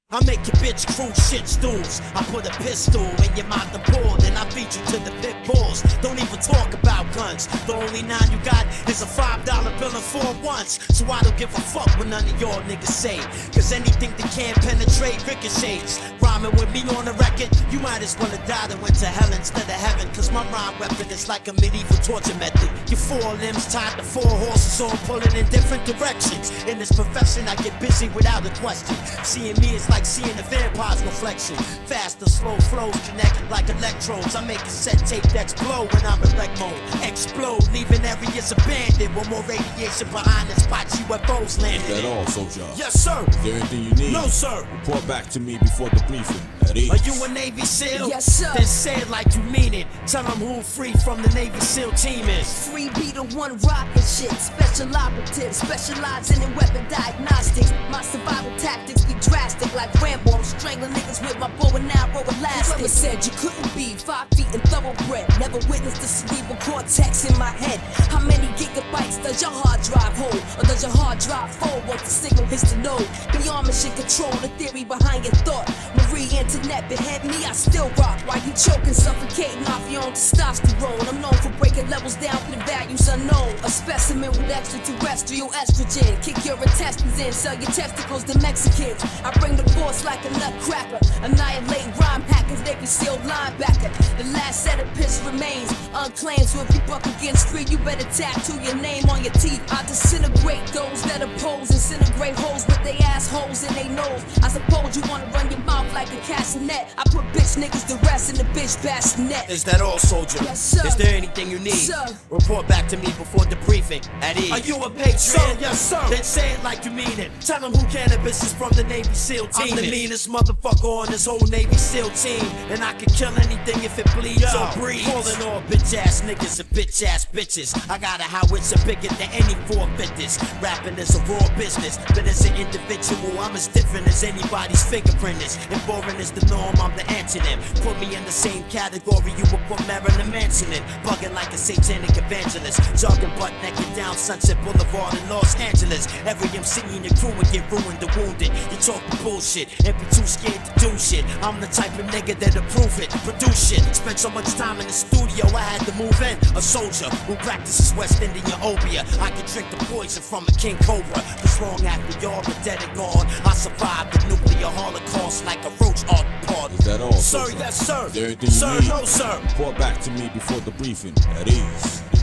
I make your bitch crew shit stools. I put a pistol in your mouth and pull, then I feed you to the pit bulls. Don't even talk about guns. The only nine you got is a $5 bill and 4 once. So I don't give a fuck what none of y'all niggas say. Cause anything that can't penetrate ricochets. Rhyming with me on the record, you might as well have died and went to hell instead of heaven. Cause my rhyme weapon is like a medieval torture method. Your 4 limbs tied to 4 horses, all pulling in different directions. In this profession I get busy without a question. Seeing me is like seeing the vampire's reflection. Fast or slow flows connect like electrodes. I make cassette tape decks blow when I'm in wreck mode. Explode, leaving areas abandoned with more radiation behind the spots UFOs landed. Is that all, soldier? Yes, sir. Is there anything you need? No, sir. Report back to me before the briefing. At ease. Are you a Navy SEAL? Yes, sir. Then say it like you mean it. Tell them who free from the Navy SEAL team is. Free be the one rockin' shit. Special operatives, specializing in weapon diagnostics. My survival tactics be drastic like Rambo. I'm strangling niggas with my bow and arrow elastic. Whoever said you couldn't be 5 feet and thoroughbred? Never witnessed the cerebral cortex in my head. How many gigabytes does your hard drive hold? Or does your hard drive fold once the signal hits the node? Beyond mission control, the theory behind your thought. Marie Internet behead me, I still rock. While you choking, suffocating off your own testosterone. I'm known for breaking levels down for the values unknown. A specimen with extraterrestrial estrogen. Kick your intestines in, sell your testicles to Mexicans. I bring the force like a nutcracker. Annihilate rhyme hackers, they be sealed linebacker. The last set of piss remains unclaimed. So if you buck against free, you better tattoo your name on your teeth. I disintegrate those that oppose. Incinerate holes with they assholes in they nose. I suppose you wanna run your mouth like a castanet. I put bitch niggas to rest in the bitch bassinet. Is that all, soldier? Yes, sir. Is there anything you need? Sir. Report back to me before the briefing. At ease. Are you a Patriot? Yes, sir. Then say it like you mean it. Tell them who Canibus is from the Navy SEAL team. I'm the meanest motherfucker on this whole Navy SEAL team. And I can kill anything if it bleeds or breathes. Calling all bitch ass niggas and bitch ass bitches. I got a howitzer bigger than any 450s. Rapping is a raw business, but as an individual, I'm as different as anybody's fingerprint is. If boring is the norm, I'm the antonym. Put me in the same category you would put Marilyn Manson in. Bugging like a satanic evangelist. Jogging butt naked down Sunset Boulevard in Los Angeles. Every MC in your crew would get ruined or wounded. You talk bullshit and be too scared to do shit. I'm the type of nigga that'll prove it, produce shit. Spent so much time in the studio, I had to move in. A soldier who practices West Indian obeah. I can drink the poison from a king cobra. Cause long after y'all were dead and gone, I survived the nuclear holocaust like a roach art party. Is that all, Sir, soldier? yes, sir. Is there anything Sir, you need? no, sir. Report back to me before the briefing. At ease.